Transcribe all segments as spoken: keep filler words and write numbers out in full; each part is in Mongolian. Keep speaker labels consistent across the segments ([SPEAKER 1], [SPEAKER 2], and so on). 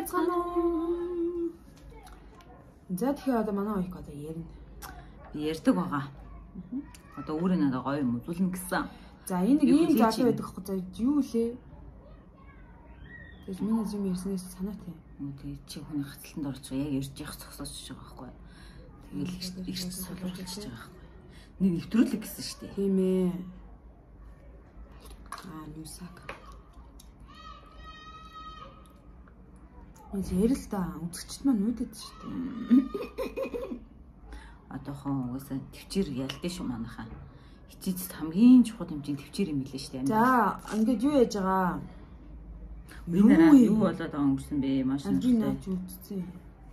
[SPEAKER 1] байцгаана уу? За тэгэхээр одоо манай хоёрыг одоо ярина.
[SPEAKER 2] Би ярьдаг байгаа. Одоо өөрөө надад гоё юм үзүүлнэ гэсэн.
[SPEAKER 1] За энэ нэг ийм залуу байдаг хөө. За юу лээ? Тэгэж миний юм ярьснаас санаатай.
[SPEAKER 2] Тэгээ чи хүний хацалтанд орчих яг ирж явах зогсоож байгаа байхгүй. Тэгэл ирж солиулчихж байгаа байхгүй. Нэг нэвтрүүлэг гэсэн шүү дээ.
[SPEAKER 1] Тийм ээ. Аа нүсак. Энд ярил та үзэгчд маань нүдэд шүү дээ.
[SPEAKER 2] Одоохон угаасаа төвчээр ялдээ шүү манайхаа. Эцэст хамгийн чухал хэмжээний төвчээр юм билээ шүү дээ.
[SPEAKER 1] За ингээд юу яаж байгаа?
[SPEAKER 2] Юу юу болоод байгаа юм гэсэн бэ? Маш
[SPEAKER 1] нь. Би наач үзсэн.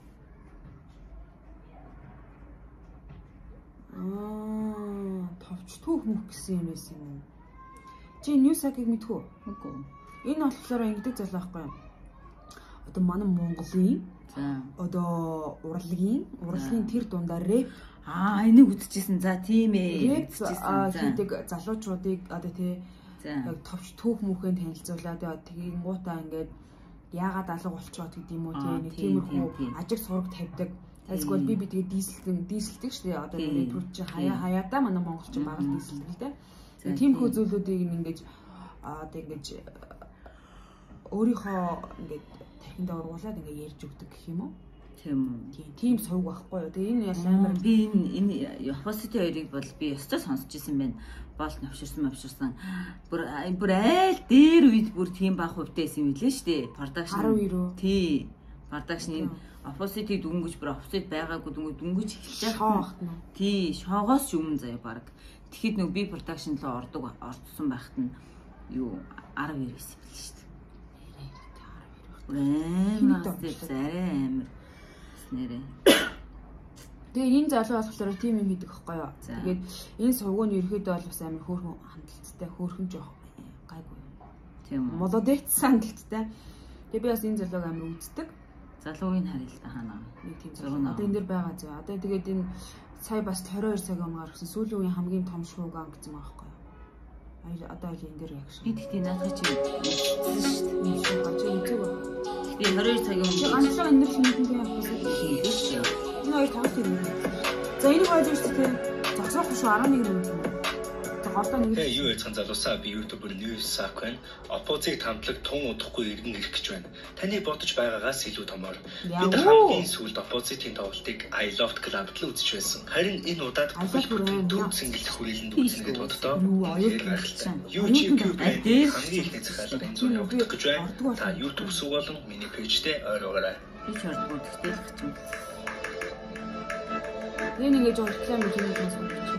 [SPEAKER 1] Аа, товч түүх мөх гэсэн юм байсан юм. Чи Ньюсакийг мэдхүү?
[SPEAKER 2] Үгүй.
[SPEAKER 1] Энэ болохоор ингэдэг зал байхгүй юу? Одоо манай Монголын
[SPEAKER 2] за
[SPEAKER 1] одоо урлагийн урлагийн тэр дундаа рэп
[SPEAKER 2] аа энийг үзчихсэн. За тийм ээ.
[SPEAKER 1] Үзчихсэн. Хийдэг залуучуудыг одоо тий яг товч түүх мөхөнд танилцуулаад тэгээд гутаа ингээд яагаад алга болчиход гэдэг юм уу тий нэг тиймэрхүү ажиг сураг тавьдаг. Эсвэл би би тэгээд дийсэлдэг дийсэлдэг шүү дээ. Одоо рэпрүүд чи хаяа хаяада манай монголчин баг дийсэлдэг л дээ. Тэгээд тиймэрхүү зүйлүүдийг ингээд одоо ингээд өөрийнхөө ингээд тархинд ургуулад ингээд ярьж өгдөг гэх юм уу?
[SPEAKER 2] Тийм үү.
[SPEAKER 1] Тийм сувг байхгүй юу? Тэгээ энэ ял амар
[SPEAKER 2] би энэ энэ Opposite хоёрыг бол би өстой сонсч ирсэн байна. Болт навширсан навширсан. Бүр бүр айл дээр үед бүр тийм бах хувьтай байсан юм лээ шүү дээ. Production.
[SPEAKER 1] харав ирүү.
[SPEAKER 2] Тий. Production энэ Opposite дүнгэж бүр Opposite байгаагүй дүнгэж дүнгэж эхэлж
[SPEAKER 1] байгаа юм.
[SPEAKER 2] Тий, шоогоос ч өмнө заяа баг. Тэгэхэд нэг би production руу ордог орцсон байхад нь юу арав ирсэн юм л шүү дээ. Амар амар нэрээ.
[SPEAKER 1] Тэгээ энэ залуу болохоор тийм юм хийдэг байхгүй юу? Тэгээд энэ сувгууны ерөөдөө бол бас амар хөөрхөн хандлттай, хөөрхөн жоох гайгүй.
[SPEAKER 2] Тийм үү.
[SPEAKER 1] Молодец хандлттай. Тэгээ би бас энэ залууг амар үздэг.
[SPEAKER 2] Залуугийн харилтаа хаана
[SPEAKER 1] нэг тийм залуу. Одоо энэ дэр байгаа зөө. Одоо тэгээд энэ сая бас тойроо хоёр цагийн өмнө гаргасан сүүлийн үеийн хамгийн том шууган гэсэн байгаа байхгүй юу? Аяа одоо л энэ дэр яг шиг.
[SPEAKER 2] Би тэгтээ наадах чи
[SPEAKER 1] энэ шууган чи үзэг ба.
[SPEAKER 2] Би хоёр цагийн өмнө
[SPEAKER 1] ганцхан энэ дэр шинжлэх ухааны явуулсан
[SPEAKER 2] хийсэн.
[SPEAKER 1] Энэ хоёр тавт юм. За энийг яаж үүсгэж тийм зогсоох шүү арван нэг минут юм. За голдоо нэг.
[SPEAKER 3] Тэ юу яцхан залуусаа би YouTube-ээр Newsak байна. Opposite хамтлаг тун удахгүй иргэн ирэх гэж байна. Таны бодож байгаагаас илүү томоор. Бид хамгийн сүүлд Opposite-ийн тоглолтыг I Loved Club-д л үзэж байсан. Харин энэ удаад төв single хүрээлэнд үзнэ гэж боддоо. YouTube дээр хамгийн ихний захиалга энэ зүйл өгөх гэж байна. Та YouTube суу болон миний пэйжтэй ойрогоорой.
[SPEAKER 2] Би ч ордог гэхдээ л гэж юм.
[SPEAKER 1] Энэ ингэж реклам хийж байгаа юм байна.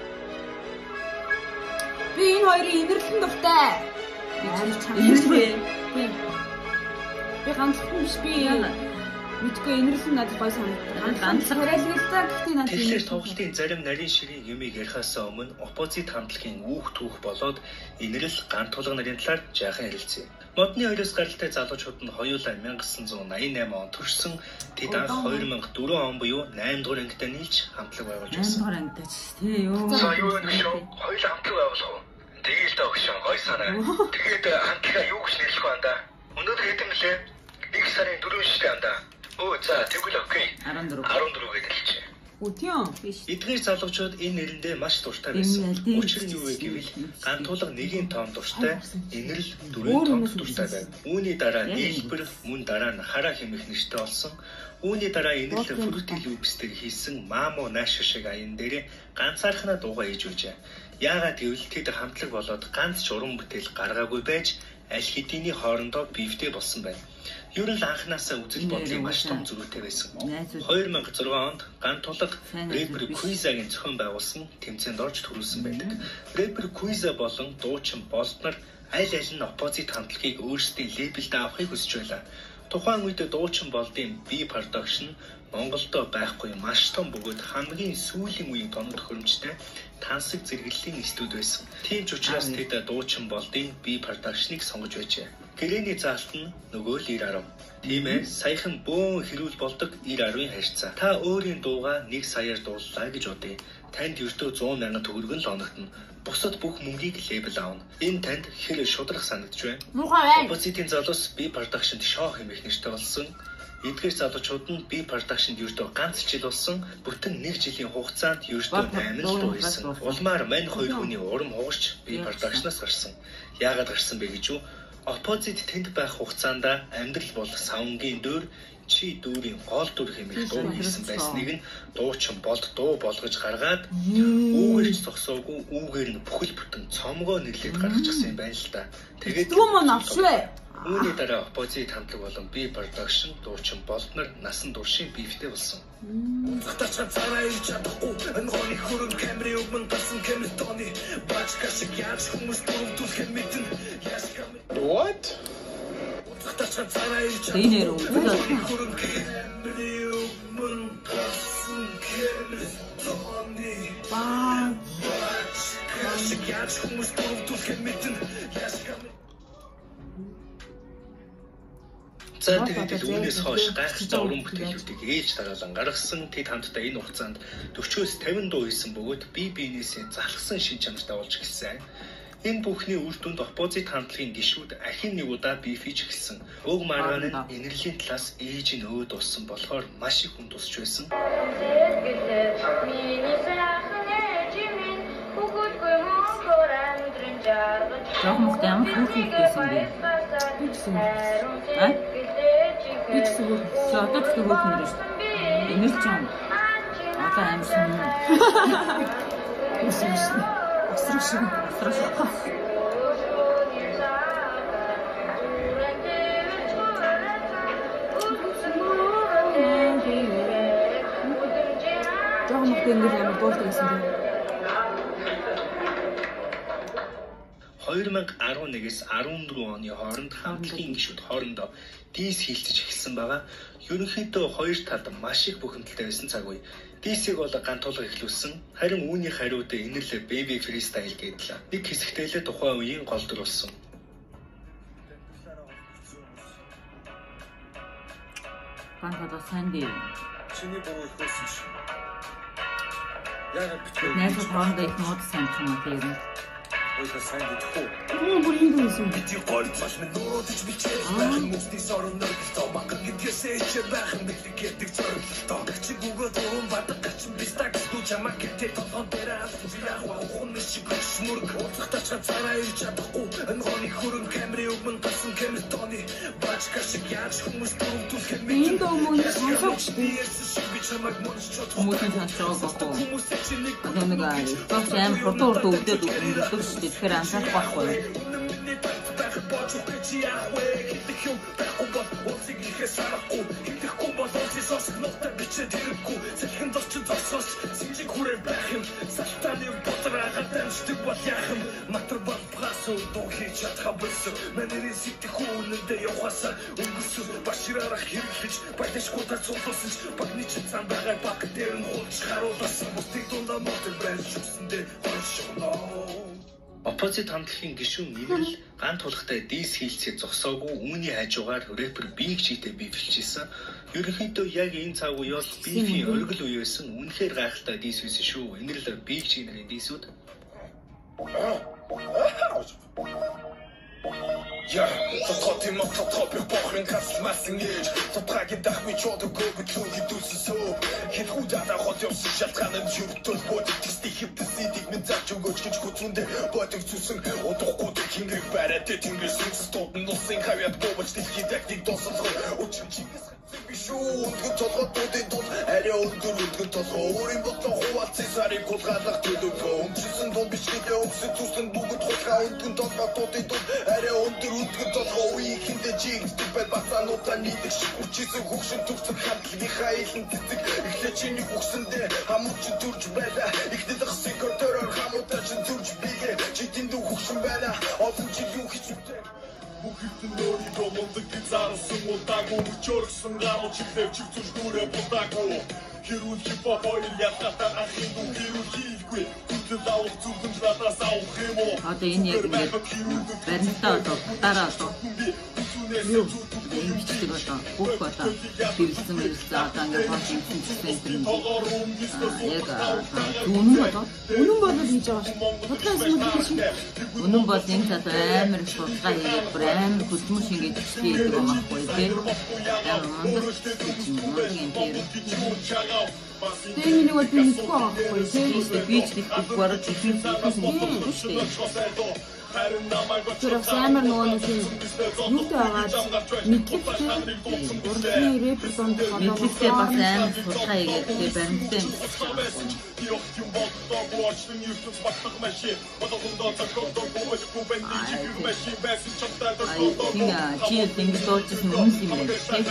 [SPEAKER 1] Би энэ хоёрын инэрлэн дуртай.
[SPEAKER 2] Амар чанартай.
[SPEAKER 1] Тийм. Би ганцхан биш би мэдгүй инэрлэн надад гой санагдав.
[SPEAKER 2] Ганцхан
[SPEAKER 1] хэрэглэлтэй гэхдээ надад
[SPEAKER 3] тэгэхээр тоглолтын зарим нарийн ширийн юмыг ярихаас өмнө Opposite хамтлагийн үүх түүх болоод инэрл гант тулга нарын талаар жаахан ярилцъя. Модны хоёроос гаралтай залуучууд нь хоёулаа мянга тоғыз жүз найман осм он төрсөн. Тэд анх хоёр мянга дөрвөн он буюу найман дугаар ангидаа нийлж хамтлаг байгуулж байсан.
[SPEAKER 2] найман дугаар ангидаач тий юу.
[SPEAKER 3] За юу нэг шүү. Хоёулаа хамтлаг байгуулах уу? Тэгээл та өгшөн гой санаа. Тэгээд хамтлагаа юу гэж нэрлэх вэ анда? Өнөөдөр хэдэн гэлээ? Нэг сарын дөрвөн ширээ анда. Оо за тэгвэл окей.
[SPEAKER 2] арван дөрөв.
[SPEAKER 3] арван дөрөв гэж хэлчихэ.
[SPEAKER 1] Үтэн.
[SPEAKER 3] Эдгээр залуучууд энэ нэрэндээ маш дуртай байсан. Учир нь юу вэ гэвэл гант тулга нэгийн тоон дуртай, инэрл дөрвөн тоон дуртай байв. Үүний дараа нийлбэр мөн дараа нь хараа хэмэх нэртэй болсон. Үүний дараа инэрл Fruity Loops-тэй хийсэн Мамо Nash шиг аян дээр ганцаархнаа дуугаа хийж байжээ. Яагаад гэвэл тэд хамтлаг болоод ганц ч уран бүтээл гаргаагүй байж аль хэдийний хоорондоо бивтэй болсон байна. Ер нь анханасаа үзэл бодлын маш том зөрүүтэй байсан. хоёр мянга зургаан онд гант тулга рэпер Quizza-гийн зохион байгуулсан тэмцээнд орж төрүүлсэн байдаг. Рэпер Quizza болон дуучин Bolt нар аль аль нь Opposite хамтлагийг өөрсдийн лейблд авахыг хүсэж байлаа. Тухайн үед дуучин Bolt-ийн B Production Монголдо байхгүй маш том бөгөөд хамгийн сүүлийн үеийн тоног төхөөрөмжтэй тансаг зэрэглэлийн студи байсан. Тийм ч учраас тэд дуучин болдын би продакшныг сонгож байжээ. Гэрээний заалт нь нөгөө л нэр арав. Тийм ээ, саяхан бөөн хэрүүл болдог нэр арвын харьцаа. Та өөрийн дуугаа нэг саяар дууллаа гэж бодъё. Танд ердөө зуун мянган төгрөг л оногдно. Бусад бүх мөнгийг лейбл аавна. Энэ танд хэр шудрах санагдж байна?
[SPEAKER 1] Муухай.
[SPEAKER 3] Оппозитийн залуус би продакшнд шоу хэмээх нэртэй болсон. Эдгээр залуучууд нь би продакшнд ердөө ганц жил болсон. Бүтэн нэг жилийн хугацаанд ердөө амин л дуу хийсэн. Улмаар мань хоёр хүний урам хугарч би продакшнаас гарсан. Яагаад гарсан бэ гэж юу? Оппозит тэнд байх хугацаанд амьдрал бол савнгийн дөр чи дүүрийн гол дүр хэмээх дуу хийсэн байсныг нь дуучин болд дуу болгож гаргаад үүгээр ч зогсоогүй үүгээр нь бүхэл бүтэн цомгоо нэрлээд гаргачихсан юм байна л да. Тэгээд
[SPEAKER 1] дүү мөн авшвэ.
[SPEAKER 3] Үүний дараа оппозит хамтлаг болон би продакшн дуучин болднор насан туршийн бифтэй болсон.
[SPEAKER 4] Тачаа цараа ирж чадахгүй өнгөний хөрөн камерын өмнө тасан камертоны бачка шиг яаж хүмүүс дөрөвдүүлэх мэдэн. What? Тачаа цараа ирж
[SPEAKER 2] энэ нэр үү?
[SPEAKER 4] хөрөн камерын өмнө тасан камертоны бачка шиг яаж хүмүүс дөрөвдүүлэх мэдэн.
[SPEAKER 3] За тэгээд үүнээс хойш гайхалтай уран бүтээлүүдийг ээлж дараалан гаргасан. Тэд хамтдаа энэ хугацаанд дөрвөөс тавин дуу хийсэн бөгөөд бие биенээсээ залхсан шин чанартай болж гэлсэн. Энэ бүхний үр дүнд оппозит хамтлагийн гишүүд ахин нэг удаа бифиж эхэлсэн. Уг маргаан нь энерлийн талаас ээж нь өөд болсон болохоор маш их хүн тусч байсан.
[SPEAKER 2] Жог мөхтэй ямар хүүхэд байсан бэ? Аа? Би ч зүгээр одоо ч зүгээр хүн шүү дээ. Энер ч юм. Одоо амьсан. Өсөж. Өсөж. Өсөж.
[SPEAKER 1] Жог мөхтэй ингэ ямар дуулдаг гэсэн бэ?
[SPEAKER 3] хоёр мянга арван нэгээс арван дөрвөн оны хооронд хамтлагийн гишүүд хоорондоо дис хилцэж эхэлсэн байгаа. Ерөнхийдөө хоёр талд маш их бухимдалтай байсан цаг үе. Дисийг бол гантуулга эхлүүлсэн. Харин үүний хариуд инэрлээ Baby Freestyle гэдэл. Нэг хэсэгтээ л тухайн үеийн гол дүр болсон.
[SPEAKER 2] Гантада Санди.
[SPEAKER 4] Чиний буруу их болсон ш. Яагаад бичвэ?
[SPEAKER 2] Найз хоорондоо их мод сайн чамаатай юм.
[SPEAKER 4] Ой сайн гэдэггүй.
[SPEAKER 1] Оо бүр ингэ байсан.
[SPEAKER 4] Бидний гол цааш минь нуруудж бичээ. Бахан мөсний сорон нөргөлтөө багт гэдгээсээ ч бахан бэлтгэдэг зорилтоо. Чи бүгд уран бадаг гачин бистак дүү чамаа гэтээ толгон дээр яах вэ? Хүн шиг шмүрг уцахтаа цараа ирж чадахгүй. Өнгөний хөрөн камерын өмнө тасан камертоны бачка шиг яаж хүмүүс дөрөвдүүлэх юм.
[SPEAKER 1] Энэ дөө мөн сонсогч би.
[SPEAKER 2] Хүмүүсийн сонсож байгаа байхгүй. Одоо нэг гол аим фото урд өвдөд өвдөд шүү дээ. Тэгэхээр анхаарах байхгүй.
[SPEAKER 3] Оппозит хамтлагийн гишүүн инэрл гант тулахтай дис хийлцээ зогсоогүй үүний хажуугаар рэпер Big G-тэй бифэлжсэн. Ерөнхийдөө яг энэ цаг үе бол бифийн оргил үе байсан. Үнэхээр гайхалтай дис байсан шүү. Инэрл Big G нарын дисүүд.
[SPEAKER 4] Ja, så trott i mått och topp, jag bakren kastar massen ner. Så traget där med tjord och går med klok i dusen så. Helt rodad har jag så kältran en djupt och både till stig upp till sidig. Men där jag går skitsk och tunde, både tusen. Och då går det kring upp bära det till mig så stort. Men och sen kan jag gå och stick i däck, dig då som tror. Och tjinkas. Vision, good tot tot tot tot. Är det under under tot år i botten och att se så här i kontrat till du kom. Tusen då beskickar jag också tusen något tråka och tot tot tot tot. Är det under under tot och i inte jigs du väl bara låta lite skit så huxen tog så kan vi хайлын тэтг эхлэчний бүхсэн дээр хамууч дүрж байла ихнэд секретараар хамуутай ч дүрж бигээ читэнд бүхсэн байла олон жил юу хийж үтэй бүх хэвтэн өөрийгөө мундаг гэж зарсан удаагүй өчөөрсөн гаруй чиглэв чигцүүж дүүрээ будаагүй хэрүүл хипхоп хоёр ялгаатай ахын дүү хэрүүл хийхгүй хүлэл авах зүгэн надаас авах юм уу
[SPEAKER 2] одоо энэ яг ингээд баримтаа одоо дараа одоо юу ингэдэг одоо бүх одоо бэлсэн мэлсэн одоо ингээд хол ингэсэн центр нь яг үнэн болоо
[SPEAKER 1] үнэн болоо хийж байгаа шүү. Подкаст юм шиг
[SPEAKER 2] үнэн бол энэ цаад амар их судалгаа хийгээд бүр амар хөдөлмөр шингээд хийдэг байгаа байхгүй тийм амар мундаг мундаг юм тийм
[SPEAKER 1] Тэний нэг бол би мэдгүй байгаа байхгүй тийм
[SPEAKER 2] би ч мэдгүй бараг ихэнх ихэнх мэдгүй шүү дээ.
[SPEAKER 1] Тэр амар нөгөө нэг юутай байгаа мэдлэгтэй урдны репрезент
[SPEAKER 2] мэдлэгтэй бас амар судалгаа хийгээд тийм баримттай юм. Ай, чи ингэж дуулчихсан юм юм байна.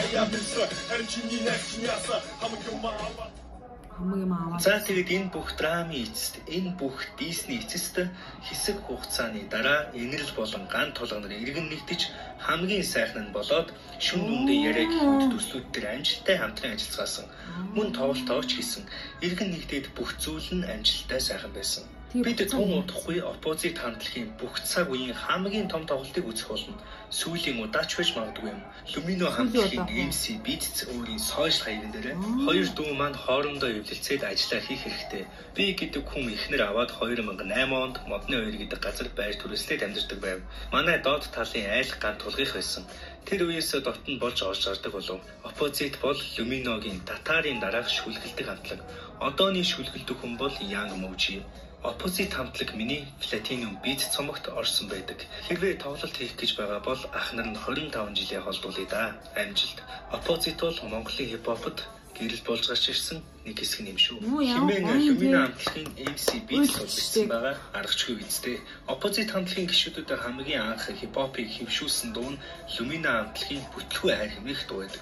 [SPEAKER 3] За тэгээд энэ бүх драмын эцэст энэ бүх Disney эцэст хэсэг хугацааны дараа энэрл болон ган тулгын иргэн нэгдэж хамгийн сайхан нь болоод шүн дүндээ яриаг хийх төслүүд төр амжилттай хамтран ажиллацгаасан. Мөн тоглолтооч хийсэн. Иргэн нэгдээд бүх зүйл нь амжилттай сайхан байсан. Бид тун удахгүй оппозит хамтлагийн бүх цаг үеийн хамгийн том тоглолтыг үзэх болно. Сүүлийн удаач байж магадгүй юм. Lumino хамтлагийн эм си Beats өөрийн сошиал хаягн дээр хоёр дүү маань хоорондоо эвлэлцээд ажиллаа хийх хэрэгтэй. Би гэдэг хүн ихнэр аваад хоёр мянган и найман онд модны хоёр гэдэг газар байр төрөслөд амьдардаг байв. Манай доод талын айлх ган тулгых байсан. Тэр үеэс дот нь болж орж гардаг болов. Оппозит бол Lumino-гийн татарын дараах шүлгэлдэг хамтлаг. Одооний шүлгэлдэг хүн бол Young Moji. Оппозит хамтлаг миний Platinum Beat цомогт орсон байдаг. Хэрвээ тоглолт хийх гэж байгаа бол ах нар нь двадцать пять жилийн холдуулъя да. Амжилт. Оппозит бол Монголын хипхопд гэрэл болж гарч ирсэн нэг хэсэг юм шүү. Хэмээн Lumino хамтлагийн эм си Beat бичсэн байгаа аргачгүй үстэй. Оппозит хамтлагийн гишүүдүүд хамгийн анх хипхопыг хөвшүүлсэн дуу нь Lumino хамтлагийн бүтлгүй хайр хэмээх дуу байдаг.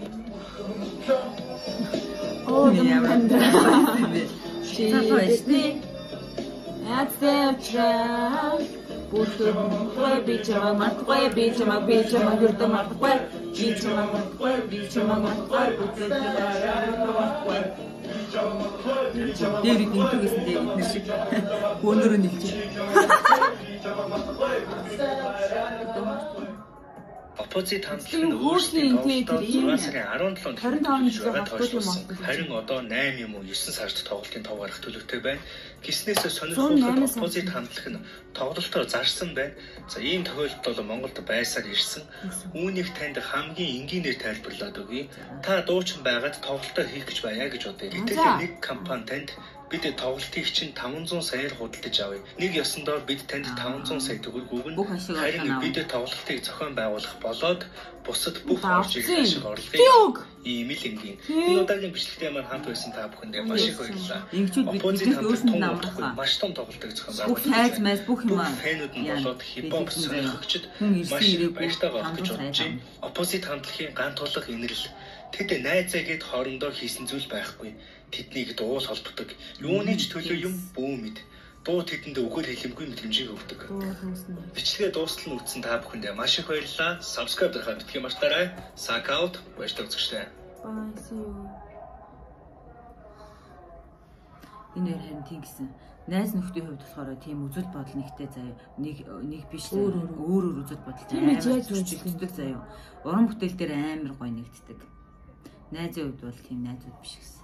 [SPEAKER 1] Оо ямар хандаа.
[SPEAKER 2] Чи
[SPEAKER 1] Ацэвчраа бүхэн гой би чамаа матгой би чамаа би чамаа гэрдэ матгой би чамаа матгой би чамаа матгой бүхэн матгой
[SPEAKER 2] дээр интүгэсэн дээр нэг шиг өндөр нь илж.
[SPEAKER 3] Оппозит хамтлаг нь өөрсдийн тоглолтоор сарын арван жилийн тоглолтод харин одоо найман юм уу девять сард тоглолтын тов гарах төлөвтэй байна. Гиснээс сонирхолтой оппозит хамтлаг нь тоглолтоор зарсан байна. За ийм тохиолдолд бол Монголд байсаар ирсэн. Үүнийг танд хамгийн энгийнээр тайлбарлаад өгье. Та дуучин байгаад тоглолтоо хийх гэж байна гэж бодъё. Гэтэл нэг компани танд бид тоглолтыг чинь таван зуун саяар худалдаж авъя. Нэг ёсондоо бид танд таван зуун сая төгрөг өгнө. Харин бид тоглолтыг зохион байгуулах болоод бусад бүх орж ирэх шиг орлого ийм л энгийн. Энэ удаагийн бичлэгтээ маань хамт байсан та бүхэндээ маш их баярлалаа. Оппозит хамтлаг намрах маш том тоглолтыг зохион байгуулсан.
[SPEAKER 2] Бүх хайз майз бүх юм аа.
[SPEAKER 3] Фэнүүд нь болоод хипхоп сонирхогчд маш баяртай болох гэж бодож байна. Оппозит хамтлагийн ган тулах инэрл тэд найзаа гээд хоорондоо хийсэн зүйл байхгүй. Тэднийг дуул холбодог. Юуны ч төлөө юм бүү мэд. Дуу тэдэнд өгөөл хэлэмгүй мэдрэмжийг өгдөг. Бичлэгээ дуустал нь үзсэн та бүхэндээ маш их баярлалаа. Subscribe дарахаа битгий мартаарай. Suck out баярлалаа үзэгчдээ.
[SPEAKER 1] Bye see you.
[SPEAKER 2] Энэ харин тийм гэсэн. Найз нөхдийн хувьд болохоор тийм үзэл бодол нэгтэй заяа. Нэг нэг биш өөр өөр үзэл бодол
[SPEAKER 1] амар зүйлдэг
[SPEAKER 2] заяа. Уран бүтээл дээр амар гоё нэгддэг. Найзын хувьд бол тийм найзууд биш гэсэн.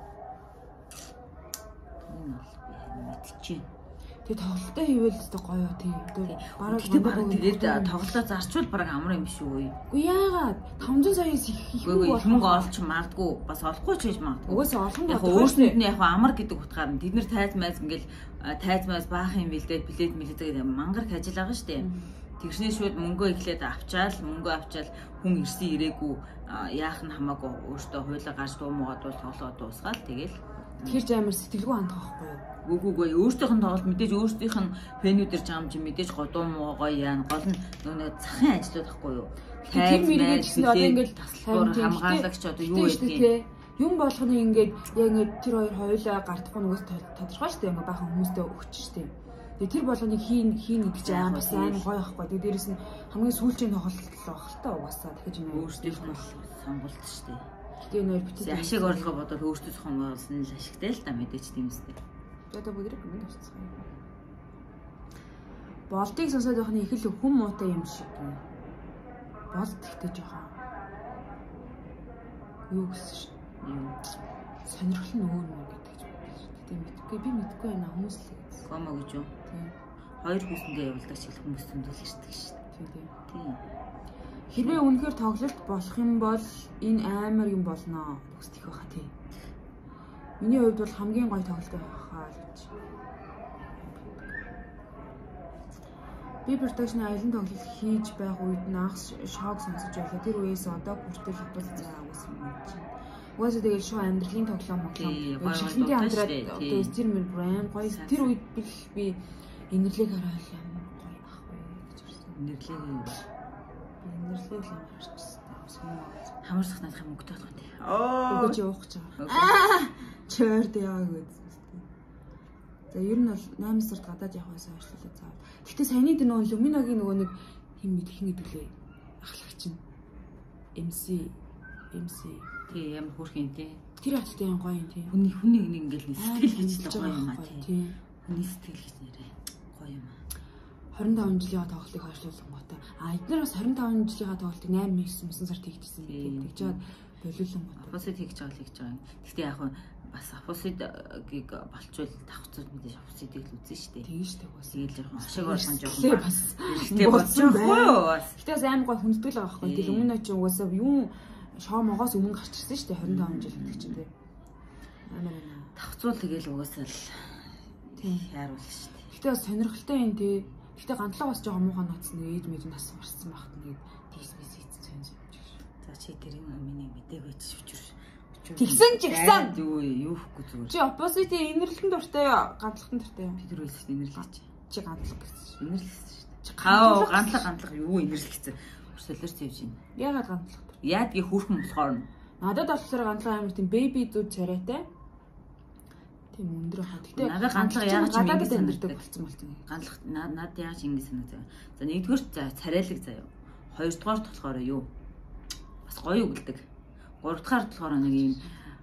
[SPEAKER 2] Энэ бол би мэдчихээн.
[SPEAKER 1] Тэгээ тоглолтоо хийвэл өстой гоё тийм.
[SPEAKER 2] Бараг тэгээд тоглолтоо зарчвал бараг амар юм шүү үе.
[SPEAKER 1] Үгүй яагаад таван зуун саяас их их
[SPEAKER 2] мөнгө олч магадгүй бас олохгүй ч хийж магадгүй.
[SPEAKER 1] Угаасаа олон
[SPEAKER 2] яг өөрсдөд нь яг амар гэдэг утгаар нь тэд нэр тайз майз ингээл тайз майз баах юм бэлдээд билет мэлээд мангар хажил байгаа шүү дээ. Тэгснээ шууд мөнгөө эхлээд авчаал мөнгөө авчаал хүн ирсэн ирээгүй яах нь хамаагүй өөртөө хуйлаа гарч дуу муугаад бол тоглоод дуусгаал тэгэл
[SPEAKER 1] тэр ч амар сэтгэлгүй хандах байхгүй юу?
[SPEAKER 2] Үгүй үгүй өөртөөх нь тоглолт мэдээж өөртөөх нь фэнүүдэр жам чи мэдээж годуу муугаа яана гол нь нөгөө захын ажлууд байхгүй юу?
[SPEAKER 1] Тэр мэрэгэж гэсэн одоо ингээл таслах
[SPEAKER 2] хамгаалагч одоо юу гэдэг
[SPEAKER 1] юм болгоны ингээд яг ингээд тэр хоёр хоёулаа гартахгүй нөгөөс тодорхой шүү дээ. Ингээ баахан хүмүүстэй өгч шүү дээ. Тэгээ тэр болгоныг хийн хийн гэдэг чинь аим бас аим гоё ахгүй. Тэгээ дээрэс нь хамгийн сүүлчийн тоглолт л баг л та угаасаа дахиж юм
[SPEAKER 2] өөрсдийнх нь сонголт шүү дээ.
[SPEAKER 1] Тэгээ нөр битээ
[SPEAKER 2] ашиг орлого бодоод өөрсдөө сонголсон л ашигтай л та мэдээч тийм үстэй.
[SPEAKER 1] Одоо бүгд рекомend авчихсан. Болдыг сонсоод байхны их л хүм муутай юм шиг. Болд ихтэй жоохон юу гэсэн шин. Сонирхол нь өөр мөн гэдэг ч байна шүү дээ. Мэдгүй би мэдгүй байна хүмүүс л гэж.
[SPEAKER 2] Комо гэж юу? Тийм. Хоёр хүсэндээ явуулдаач хэл хүмүүс зөндөл ирдэг шүү дээ.
[SPEAKER 1] Тийм. Тийм. Хэрвээ үнэхээр тоглолт болох юм бол энэ амар юм болно гэсдэх байхаа тийм. Миний хувьд бол хамгийн гоё тоглолт байхаа л гэж. Би production аялын тоглолт хийж байх үед наах шок сонсож байлаа. Тэр үеэс одоо хүртэл хатвал цаа агуулсан юм чинь. Угаасаа тэгээд шоу амьдралын тоглоом тоглоом. Шилэнгийн хамтраад одоо тэр мөр брэм гоё. Тэр үед би инэрлэг хараад ямар гоё ах вэ гэж ирсэн.
[SPEAKER 2] Инэрлэг юм.
[SPEAKER 1] Инэрлэг л амар харчихсан.
[SPEAKER 2] Хамарсах надах юм өгдөг байх тий.
[SPEAKER 1] Оо. Өгөөч явах гэж байгаа. Аа! Чойрд яа гэж. За ер нь бол найман сард гадаад явахаас ойрлуулаад заавал. Гэхдээ саяны дэ нөгөө Люминогийн нөгөө нэг хин мэдэх юм гэдэг лээ. Ахлагч нь. эм си эм си
[SPEAKER 2] тий ямар хөрхийн тий.
[SPEAKER 1] Тэр хаттай юм гоё юм тий.
[SPEAKER 2] Хүний хүний нэг ингээл сэтгэл хийж байгаа юм аа тий. Хүний сэтгэл хийж нэрээ гоё юм аа.
[SPEAKER 1] двадцать пять жилийн тоглолтыг хойшлуулсан готой. А эдгээр бас двадцать пять жилийн тоглолтыг восемь месяц сард хийжсэн гэдэг. Тэгжээд болиулсан готой.
[SPEAKER 2] Апосид хийж байгаа л хийж байгаа. Гэхдээ яг бас апосидыг болчвол давхцууд мэдээж апосидыг л үзэн штэ.
[SPEAKER 1] Тийм штэ бас.
[SPEAKER 2] Тэгэл яг ашиг орсон жоохон
[SPEAKER 1] бас.
[SPEAKER 2] Гэхдээ болсон байхгүй бас.
[SPEAKER 1] Гэхдээ бас амар гой хүндэтгэл байгаа байхгүй. Тэгэл өмнө нь ч угаасаа юу шоу могоос өмнө гарчихсан штэ двадцать пять жил гэдэг чинь тий. Амар байна.
[SPEAKER 2] Давхцуул тэгэл угаасаа л тий яаруул штэ.
[SPEAKER 1] Гэхдээ бас сонирхолтой юм тий. Гэхдээ гандлага бас жоохон муухай нууцсан нэг ээж мэдэн нас барсан багт нэг тийсмэс ийцэн сонь сонь.
[SPEAKER 2] За чи тэрийн миний мдээгүй ч өчр.
[SPEAKER 1] Тэгсэн ч ихсэн.
[SPEAKER 2] Юу юу ихгүй зүгээр.
[SPEAKER 1] Чи opposite инэрлэгэн дуртай гандлахтан дуртай юм.
[SPEAKER 2] Бид рүүлсэн инэрлэж.
[SPEAKER 1] Чи гандлах гэсэн.
[SPEAKER 2] Инэрлэсэн шүү дээ. Чи гав гандлах гандлах юу инэрлэгцэн. Солиорч явж байна.
[SPEAKER 1] Яагаад гандлах?
[SPEAKER 2] Яадгийн хүүхэн болохоор
[SPEAKER 1] надад болохоор гандлах амар тийм baby зүг царайтай. Тийм өндөр хаа. Гэтэ
[SPEAKER 2] надад гандлах яагаад ч ингэ
[SPEAKER 1] санагддаг болсон болсон.
[SPEAKER 2] Гандлах надад яагаад ч ингэ санагдав. За нэгдүгээр царайлаг заяа. Хоёрдугаар болохоор юу? Бас гоё өгөлдөг. Гуравдугаар болохоор нэг юм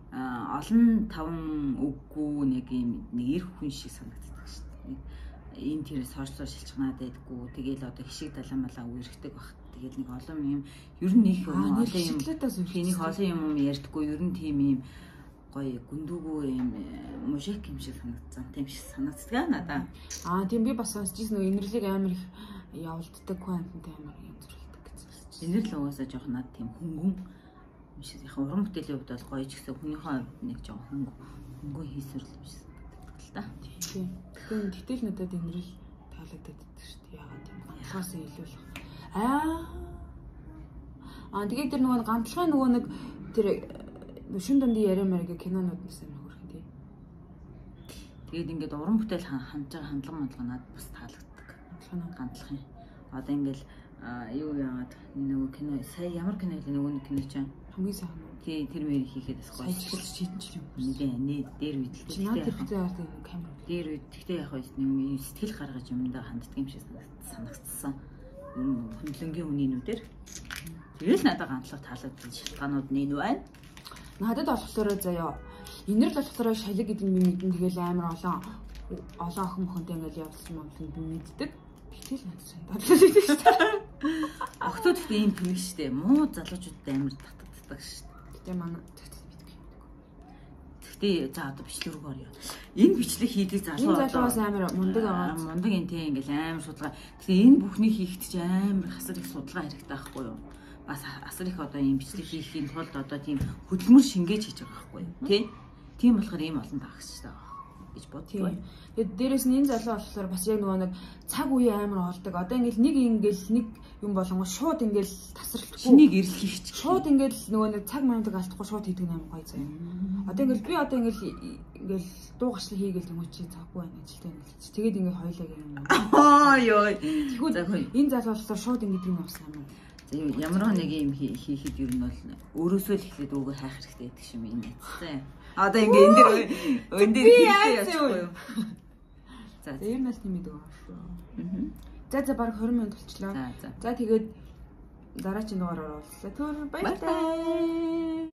[SPEAKER 2] олон таван үггүй нэг юм нэг эр хүн шиг санагддаг шүү дээ. Энэ тэр сошиал шилжчихнаад байдаггүй. Тэгээл одоо хишиг далан малаа үерхдэг баг. Тэгээл нэг олон юм ер нь их олон юм. Тэнийг олон юм ярьдаггүй. Ер нь тийм юм гоё гүндүүгүй юм мужик юм шиг санагдсан. Тийм шиг санагддаг надаа.
[SPEAKER 1] Аа тийм би бас сонсчихсон нөгөө инэрлэг амар их явуулддаг контент амар юм зүрхэлдэг гэсэн.
[SPEAKER 2] Инэрл угаасаа жоох над тийм хөнгөн шиг яг уран бүтээлийн хувьд бол гоё ч гэсэн хүнийхээ нэг жоо хөнгө хөнгөө хийсвэрлэл юм шиг санагддаг л та.
[SPEAKER 1] Тийм. Тэгэхээр тэгтэл надад инэрл таалагддаг шүү дээ. Яагаад тийм гандлахаас илүү л. Аа. Аа тэгээд тэр нөгөө гандлахын нөгөө нэг тэр шүн дундын яриамаар гэх кинонууд нэсээ нөхөрх тий.
[SPEAKER 2] Тэгээд ингээд уран бүтээл хандж байгаа хандлага мандлага надад бас таалагддаг. Гандлахын. Одоо ингээд юу яагаад нөгөө кино сая ямар кино вэ нөгөө нэг кино чинь
[SPEAKER 1] хамгийн сайн.
[SPEAKER 2] Тий тэр мэр хийхэд бас гоё.
[SPEAKER 1] Сэтгэлж чийдэн жил юм.
[SPEAKER 2] Нэ нэ дээр үйдэлтэй.
[SPEAKER 1] Чи наад хэрэгтэй ард юм камер.
[SPEAKER 2] Дээр үйд. Гэхдээ яг юм сэтгэл гаргаж юмдаа ханддаг юм шиг санагдсан. Хөндлөнгийн үнийнүүдээр. Тэгэл надад гандлах таалагдсан шалтгаанууд нь энэ байна.
[SPEAKER 1] Надад болохоор заяа. Инэрл болохоор шалиг гэдэг юм мэдэн тэгэл амар олон олон охин мөхөнтэй ингээл явуулсан юм би мэддэг. Тэгэл надад санагдаад шүү дээ.
[SPEAKER 2] Охтууд ихтэй юм тэнэг шүү дээ. Муу залуучуудад амар татдаг шүү дээ.
[SPEAKER 1] Гэтэ манай тэгтээ мэдгүй юм.
[SPEAKER 2] Тэгтээ за одоо бичлэг рүү орё. Энэ бичлэг хийдэг залуу
[SPEAKER 1] энэ залуус амар мундаг аа.
[SPEAKER 2] Мундаг энэ тийм ингээл амар судалгаа. Тэгэхээр энэ бүхнийг хийхэд ч амар хасар их судалгаа хэрэгтэй байхгүй юу? Бас асар их одоо ийм бичлэг хийхийн тулд одоо тийм хөдөлмөр шингээж хийж байгаа байхгүй юу? Тэ? Тийм болохоор ийм олон таагч шүү дээ гэж бодсон.
[SPEAKER 1] Тэгээд дээрэс нь энэ залуу болохоор бас яг нөгөө нэг цаг үе амар олдог. Одоо ингээл нэг ингээл нэг юм болонгоо шууд ингээл тасралтгүй.
[SPEAKER 2] Шинийг ирэл хийчих.
[SPEAKER 1] Шууд ингээл нөгөө нэг цаг маягдаг алдахгүй шууд хийдэг юм гоё заяа. Одоо ингээл би одоо ингээл ингээл дуу гашлаа хийгээл юм чи цаггүй байна ажилтаа ингээл. Тэгээд ингээл хоёлаа юм.
[SPEAKER 2] Аа ёо.
[SPEAKER 1] Тэгвэл энэ залуу болохоор шууд ингэдэг юм авсан юм.
[SPEAKER 2] За ямар нэг юм хийхэд ер нь бол өөрөөсөө л эхлээд өвгөө хайх хэрэгтэй гэдэг шиг юм нэцсэн. Одоо ингээ энэ дэр энэ дэр хийхдээ явчихгүй юу. За
[SPEAKER 1] За ер нь л тийм идэг аа шүү. За за баг twenty минут болчихлоо. За тэгээд дараагийн дугаараар уулзлаа. Түр баярлалаа.